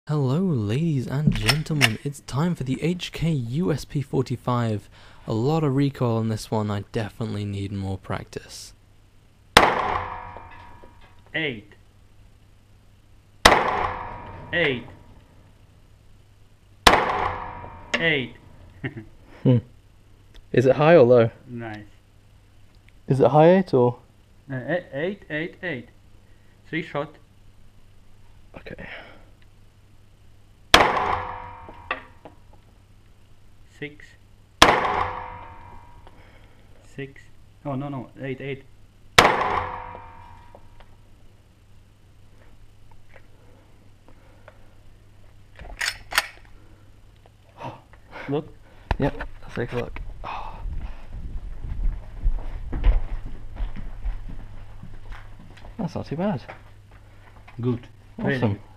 Hello ladies and gentlemen, it's time for the HK USP.45. A lot of recoil on this one, I definitely need more practice. 8 8 8 Is it high or low? Nice. Is it high 8 or? 8 8 8 3 shot. Okay. 6 6 oh no 8 8 look. Yep, let's take a look. Oh. That's not too bad. Good. Very Awesome. good.